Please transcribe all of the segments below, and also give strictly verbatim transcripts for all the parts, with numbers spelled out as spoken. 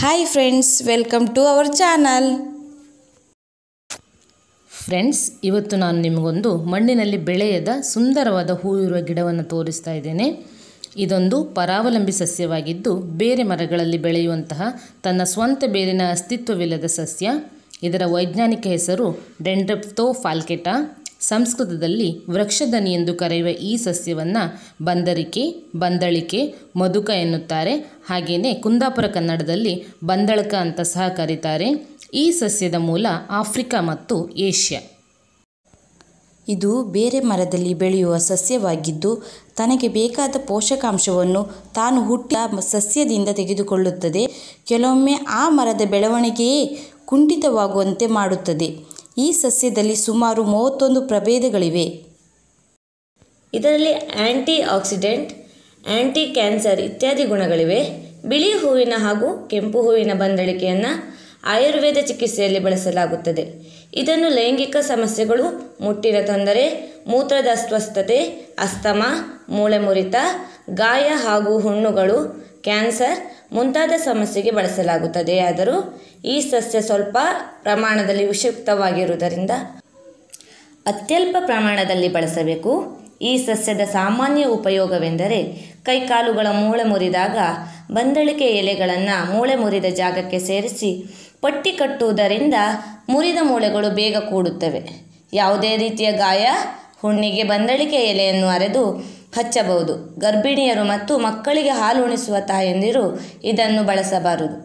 Hi friends, welcome to our channel. Friends, ಇವತ್ತು ನಾನು ನಿಮಗೊಂದು ಮಣ್ಣಿನಲ್ಲಿ ಬೆಳೆಯದ ಸುಂದರವಾದ ಹೂ ಇರುವ ಗಿಡವನ್ನು ತೋರಿಸ್ತಾ ಇದ್ದೇನೆ. ಇದೊಂದು ಪರಾವಲಂಬಿ ಸಸ್ಯವಾಗಿದ್ದು ಬೇರೆ ಮರಗಳಲ್ಲಿ ಬೆಳೆಯುವಂತಹ ತನ್ನ ಸ್ವಂತ ಬೇರಿನ ಅಸ್ತಿತ್ವವಿಲ್ಲದ ಸಸ್ಯ. ಇದರ ವೈಜ್ಞಾನಿಕ ಹೆಸರು ಡೆಂಡ್ರಪ್ತೋಫಾಲ್ಕೆಟಾ. ಸಂಸ್ಕೃತದಲ್ಲಿ ವೃಕ್ಷಧನಿ ಎಂದು ಕರೆಯುವ ಈ ಸಸ್ಯವನ್ನು ಬಂದರಿಕೆ, ಬಂದಳಿಕೆ, ಮಧುಕ ಎನ್ನುತ್ತಾರೆ. ಹಾಗೆಯೇ ಕುಂದಾಪುರ ಕನ್ನಡದಲ್ಲಿ ಬಂದಳಕ ಅಂತ ಸಹ ಕರೀತಾರೆ. ಈ ಸಸ್ಯದ ಮೂಲ ಆಫ್ರಿಕಾ ಮತ್ತು ಏಷ್ಯಾ. ಇದು ಬೇರೆ ಮರದಲ್ಲಿ ಬೆಳೆಯುವ ಸಸ್ಯವಾಗಿದ್ದು ತನಗೆ ಬೇಕಾದ ಪೋಷಕಾಂಶವನ್ನು ತಾನು ಹುಟ್ಟಿದ ಸಸ್ಯದಿಂದ ತೆಗೆದುಕೊಳ್ಳುತ್ತದೆ. ಕೆಲವೊಮ್ಮೆ ಆ ಮರದ ಬೆಳವಣಿಗೆಯೇ ಕುಂಠಿತವಾಗುವಂತೆ ಮಾಡುತ್ತದೆ. ಈ ಸಸ್ಯದಲ್ಲಿ ಸುಮಾರು ಮೂವತ್ತೊಂದು ಪ್ರಭೇದಗಳಿವೆ. ಇದರಲ್ಲಿ ಆ್ಯಂಟಿ ಆಕ್ಸಿಡೆಂಟ್, ಆ್ಯಂಟಿ ಕ್ಯಾನ್ಸರ್ ಇತ್ಯಾದಿ ಗುಣಗಳಿವೆ. ಬಿಳಿ ಹೂವಿನ ಹಾಗೂ ಕೆಂಪು ಹೂವಿನ ಬಂದಳಿಕೆಯನ್ನು ಆಯುರ್ವೇದ ಚಿಕಿತ್ಸೆಯಲ್ಲಿ ಬಳಸಲಾಗುತ್ತದೆ. ಇದನ್ನು ಲೈಂಗಿಕ ಸಮಸ್ಯೆಗಳು, ಮುಟ್ಟಿನ ತೊಂದರೆ, ಮೂತ್ರದ ಅಸ್ವಸ್ಥತೆ, ಅಸ್ತಮಾ, ಮೂಳೆ ಮುರಿತ, ಗಾಯ ಹಾಗೂ ಹುಣ್ಣುಗಳು, ಕ್ಯಾನ್ಸರ್ ಮುಂತಾದ ಸಮಸ್ಯೆಗೆ ಬಳಸಲಾಗುತ್ತದೆ. ಆದರೂ ಈ ಸಸ್ಯ ಸ್ವಲ್ಪ ಪ್ರಮಾಣದಲ್ಲಿ ವಿಷಯುಕ್ತವಾಗಿರುವುದರಿಂದ ಅತ್ಯಲ್ಪ ಪ್ರಮಾಣದಲ್ಲಿ ಬಳಸಬೇಕು. ಈ ಸಸ್ಯದ ಸಾಮಾನ್ಯ ಉಪಯೋಗವೆಂದರೆ ಕೈಕಾಲುಗಳ ಮೂಳೆ ಮುರಿದಾಗ ಬಂದಳಿಕೆ ಎಲೆಗಳನ್ನು ಮೂಳೆ ಮುರಿದ ಜಾಗಕ್ಕೆ ಸೇರಿಸಿ ಪಟ್ಟಿ ಕಟ್ಟುವುದರಿಂದ ಮುರಿದ ಮೂಳೆಗಳು ಬೇಗ ಕೂಡುತ್ತವೆ. ಯಾವುದೇ ರೀತಿಯ ಗಾಯ, ಹುಣ್ಣಿಗೆ ಬಂದಳಿಕೆ ಎಲೆಯನ್ನು ಅರೆದು ಹಚ್ಚಬಹುದು. ಗರ್ಭಿಣಿಯರು ಮತ್ತು ಮಕ್ಕಳಿಗೆ ಹಾಲು ಉಣಿಸುವ ತಾಯಂದಿರು ಇದನ್ನು ಬಳಸಬಾರದು.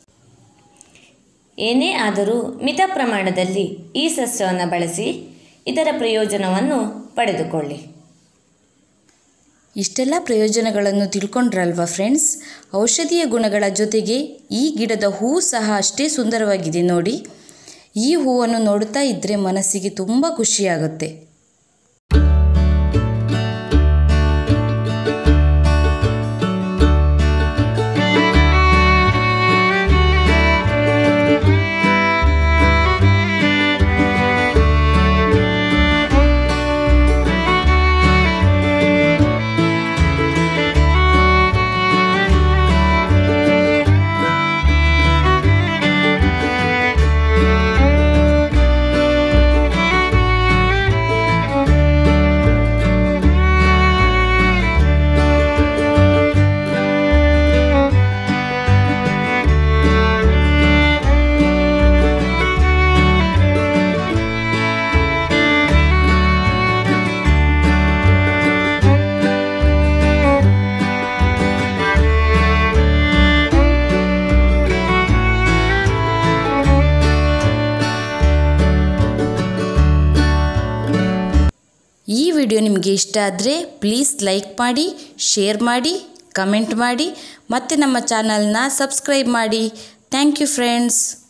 ಏನೇ ಆದರೂ ಮಿತ ಪ್ರಮಾಣದಲ್ಲಿ ಈ ಸಸ್ಯವನ್ನು ಬಳಸಿ ಇದರ ಪ್ರಯೋಜನವನ್ನು ಪಡೆದುಕೊಳ್ಳಿ. ಇಷ್ಟೆಲ್ಲ ಪ್ರಯೋಜನಗಳನ್ನು ತಿಳ್ಕೊಂಡ್ರಲ್ವಾ ಫ್ರೆಂಡ್ಸ್? ಔಷಧೀಯ ಗುಣಗಳ ಜೊತೆಗೆ ಈ ಗಿಡದ ಹೂ ಸಹ ಅಷ್ಟೇ ಸುಂದರವಾಗಿದೆ ನೋಡಿ. ಈ ಹೂವನ್ನು ನೋಡುತ್ತಾ ಇದ್ದರೆ ಮನಸ್ಸಿಗೆ ತುಂಬ ಖುಷಿಯಾಗುತ್ತೆ. ಈ ವಿಡಿಯೋ ನಿಮಗೆ ಇಷ್ಟ ಆದರೆ ಪ್ಲೀಸ್ ಲೈಕ್ ಮಾಡಿ, ಶೇರ್ ಮಾಡಿ, ಕಮೆಂಟ್ ಮಾಡಿ ಮತ್ತು ನಮ್ಮ ಚಾನಲ್ನ ಸಬ್ಸ್ಕ್ರೈಬ್ ಮಾಡಿ. Thank you friends.